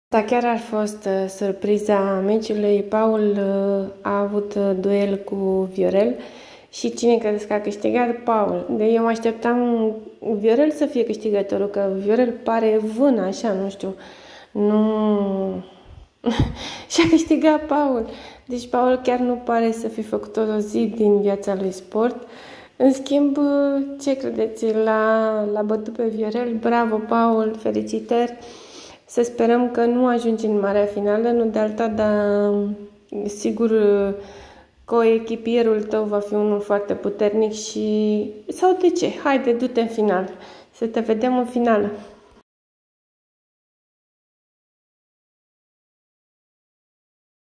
Da, chiar ar fost surpriza meciului. Paul a avut duel cu Viorel și cine credeți că a câștigat? Paul. Eu mă așteptam Viorel să fie câștigătorul, că Viorel pare vân, așa, nu știu. Nu... și a câștigat Paul. Deci Paul chiar nu pare să fi făcut o zi din viața lui sport. În schimb, ce credeți? L-a bătut pe Viorel. Bravo, Paul, felicitări! Să sperăm că nu ajungi în marea finală, nu de alta, dar sigur coechipierul tău va fi unul foarte puternic și... Sau de ce? Haide, du-te în final. Să te vedem în finală.